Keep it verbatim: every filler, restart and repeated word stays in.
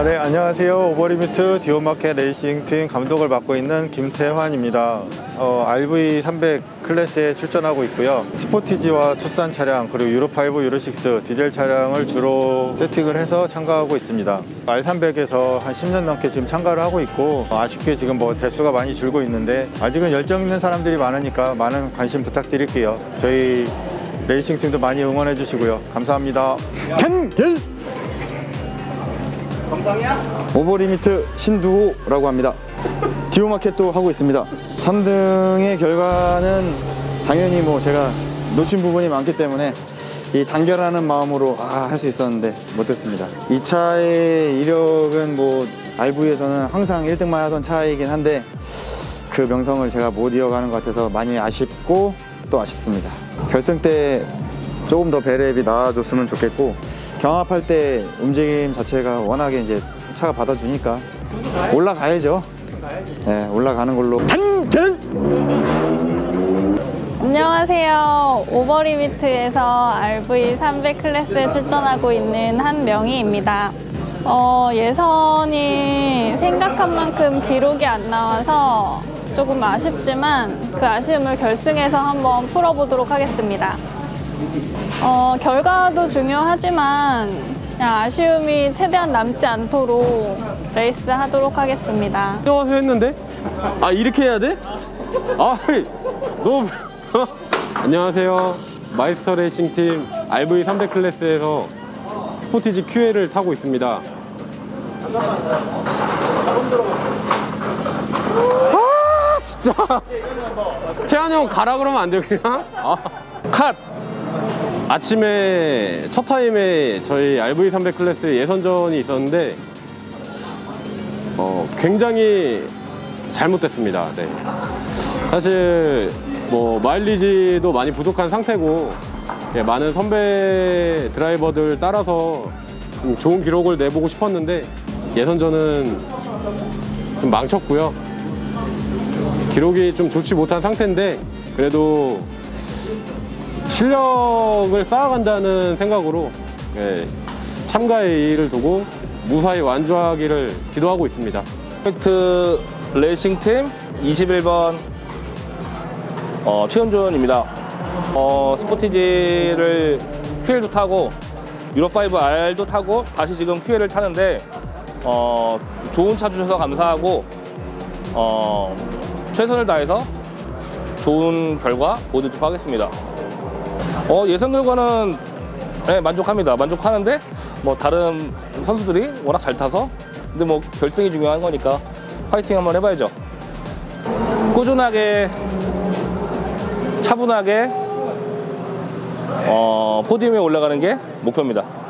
네, 안녕하세요. 오버리미트 디오마켓 레이싱팀 감독을 맡고 있는 김태환입니다. 어, 알브이 삼백 클래스에 출전하고 있고요. 스포티지와 투싼 차량, 그리고 유로오, 유로육 디젤 차량을 주로 세팅을 해서 참가하고 있습니다. 알 삼백에서 한 십 년 넘게 지금 참가를 하고 있고, 아쉽게 지금 뭐 대수가 많이 줄고 있는데 아직은 열정 있는 사람들이 많으니까 많은 관심 부탁드릴게요. 저희 레이싱팀도 많이 응원해 주시고요. 감사합니다. 캔길! 오버리미트 신두호라고 합니다. 디오마켓도 하고 있습니다. 삼 등의 결과는 당연히 뭐 제가 놓친 부분이 많기 때문에 이 단결하는 마음으로 아, 할 수 있었는데 못했습니다. 이 차의 이력은 뭐 알브이에서는 항상 일 등만 하던 차이긴 한데 그 명성을 제가 못 이어가는 것 같아서 많이 아쉽고 또 아쉽습니다. 결승 때 조금 더 배랩이 나아졌으면 좋겠고, 경합할 때 움직임 자체가 워낙에 이제 차가 받아주니까 올라가야죠. 네, 올라가는 걸로. 단결! 안녕하세요. 오버리미트에서 알브이 삼백 클래스에 출전하고 있는 한명희입니다. 어, 예선이 생각한 만큼 기록이 안 나와서 조금 아쉽지만 그 아쉬움을 결승에서 한번 풀어보도록 하겠습니다. 어, 결과도 중요하지만 그냥 아쉬움이 최대한 남지 않도록 레이스 하도록 하겠습니다. 들어가서 했는데? 아, 이렇게 해야 돼? 아, 너무 안녕하세요. 마이스터 레이싱 팀 알브이 삼백 클래스에서 스포티지 큐엘을 타고 있습니다. 아, 진짜 태환이 형 가라 그러면 안 돼요, 그냥? 아, 컷! 아침에 첫 타임에 저희 알브이 삼백 클래스 예선전이 있었는데 어, 굉장히 잘못됐습니다. 네. 사실 뭐 마일리지도 많이 부족한 상태고, 예, 많은 선배 드라이버들 따라서 좀 좋은 기록을 내보고 싶었는데 예선전은 좀 망쳤고요. 기록이 좀 좋지 못한 상태인데 그래도 실력을 쌓아간다는 생각으로, 예, 참가의 의의를 두고 무사히 완주하기를 기도하고 있습니다. 오버리미트 레이싱팀 이십일 번 어, 최은준입니다. 어, 스포티지를 큐엘도 타고 유로 오 알도 타고 다시 지금 큐엘을 타는데 어, 좋은 차 주셔서 감사하고 어, 최선을 다해서 좋은 결과 보여드리도록 하겠습니다. 어, 예선 결과는 네, 만족합니다. 만족하는데 뭐 다른 선수들이 워낙 잘 타서, 근데 뭐 결승이 중요한 거니까 파이팅 한번 해봐야죠. 꾸준하게 차분하게 어, 포디움에 올라가는 게 목표입니다.